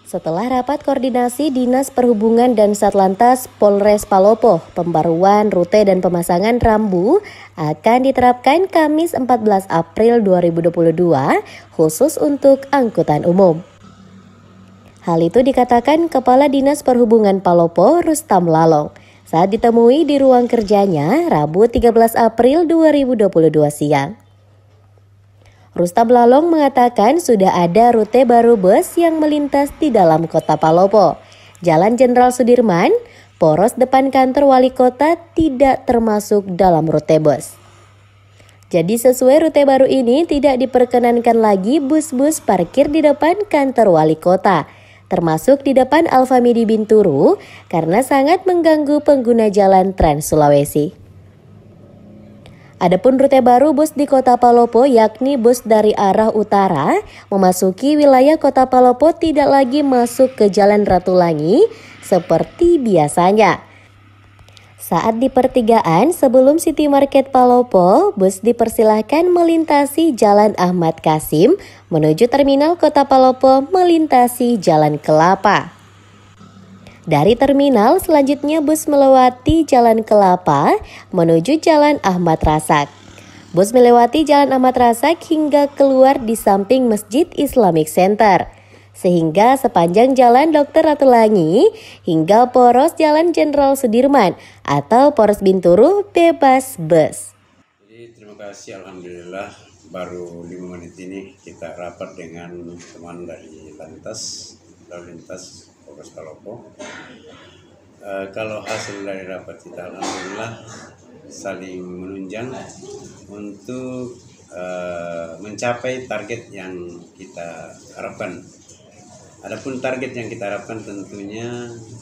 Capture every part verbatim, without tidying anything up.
Setelah rapat koordinasi Dinas Perhubungan dan Satlantas Polres Palopo, pembaruan rute dan pemasangan rambu akan diterapkan Kamis empat belas April dua ribu dua puluh dua khusus untuk angkutan umum. Hal itu dikatakan Kepala Dinas Perhubungan Palopo, Rustam Lalong, saat ditemui di ruang kerjanya Rabu tiga belas April dua ribu dua puluh dua siang. Rustam Lalong mengatakan sudah ada rute baru bus yang melintas di dalam kota Palopo. Jalan Jenderal Sudirman, poros depan kantor wali kota tidak termasuk dalam rute bus. Jadi sesuai rute baru ini tidak diperkenankan lagi bus-bus parkir di depan kantor wali kota, termasuk di depan Alfamidi Binturu karena sangat mengganggu pengguna jalan Trans Sulawesi. Adapun rute baru bus di Kota Palopo yakni bus dari arah utara memasuki wilayah Kota Palopo tidak lagi masuk ke Jalan Ratulangi seperti biasanya. Saat di pertigaan sebelum City Market Palopo, bus dipersilahkan melintasi Jalan Ahmad Kasim menuju Terminal Kota Palopo melintasi Jalan Kelapa. Dari terminal, selanjutnya bus melewati Jalan Kelapa menuju Jalan Ahmad Rasak. Bus melewati Jalan Ahmad Rasak hingga keluar di samping Masjid Islamic Center. Sehingga sepanjang Jalan Dokter Ratulangi hingga poros Jalan Jenderal Sudirman atau poros Binturu bebas bus. Jadi terima kasih, alhamdulillah baru lima menit ini kita rapat dengan teman dari Lantas, Lalu Lintas Polres Palopo. Uh, kalau hasil dari rapat kita alhamdulillah saling menunjang untuk uh, mencapai target yang kita harapkan. Adapun target yang kita harapkan tentunya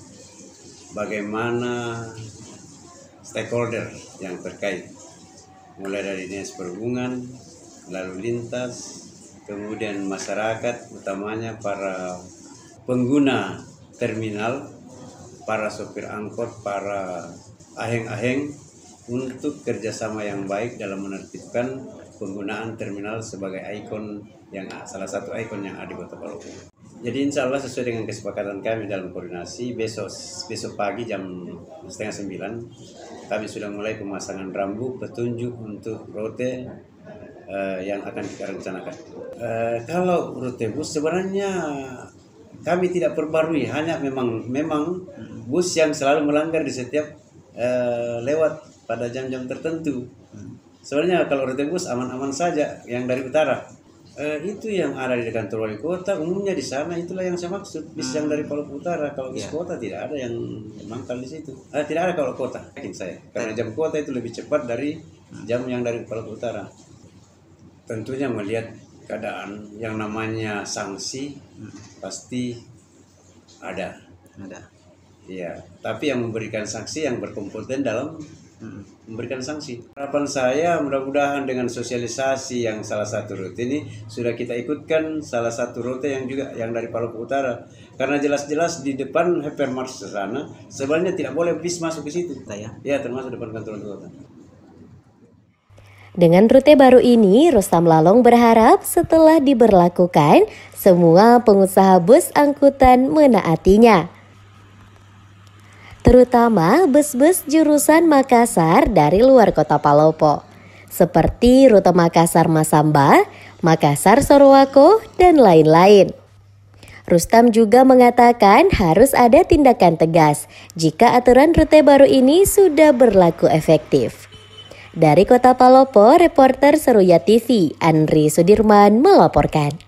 bagaimana stakeholder yang terkait, mulai dari Dinas Perhubungan, lalu lintas, kemudian masyarakat, utamanya para pengguna terminal, para sopir angkot, para aheng-aheng untuk kerjasama yang baik dalam menertibkan penggunaan terminal sebagai ikon yang salah satu ikon yang ada di Kota Palopo. Jadi insya Allah sesuai dengan kesepakatan kami dalam koordinasi, besok besok pagi jam setengah sembilan kami sudah mulai pemasangan rambu petunjuk untuk rute uh, yang akan kita rencanakan. Uh, kalau rute bus sebenarnya kami tidak perbarui, hanya memang memang bus yang selalu melanggar di setiap uh, lewat pada jam-jam tertentu. Sebenarnya kalau rute bus aman-aman saja yang dari utara. Uh, itu yang ada di kantor wali kota, umumnya di sana itulah yang saya maksud, bis yang dari Palopo Utara. Kalau bis yeah. kota tidak ada yang mangkal di situ. Uh, tidak ada kalau kota, yakin saya. Karena jam kota itu lebih cepat dari jam yang dari Palopo Utara. Tentunya melihat keadaan yang namanya sanksi hmm. pasti ada. Ada. Iya, tapi yang memberikan sanksi yang berkompeten dalam hmm. memberikan sanksi. Harapan saya mudah-mudahan dengan sosialisasi yang salah satu rute ini sudah kita ikutkan salah satu rute yang juga yang dari Palopo Utara. Karena jelas-jelas di depan hypermars ke sana sebenarnya tidak boleh bis masuk ke situ. Ya, ya termasuk depan kantor kota. Dengan rute baru ini, Rustam Lalong berharap setelah diberlakukan, semua pengusaha bus angkutan menaatinya. Terutama bus-bus jurusan Makassar dari luar kota Palopo, seperti rute Makassar-Masamba, Makassar-Sorowako, dan lain-lain. Rustam juga mengatakan harus ada tindakan tegas jika aturan rute baru ini sudah berlaku efektif. Dari Kota Palopo, reporter Seruya T V, Andri Sudirman melaporkan.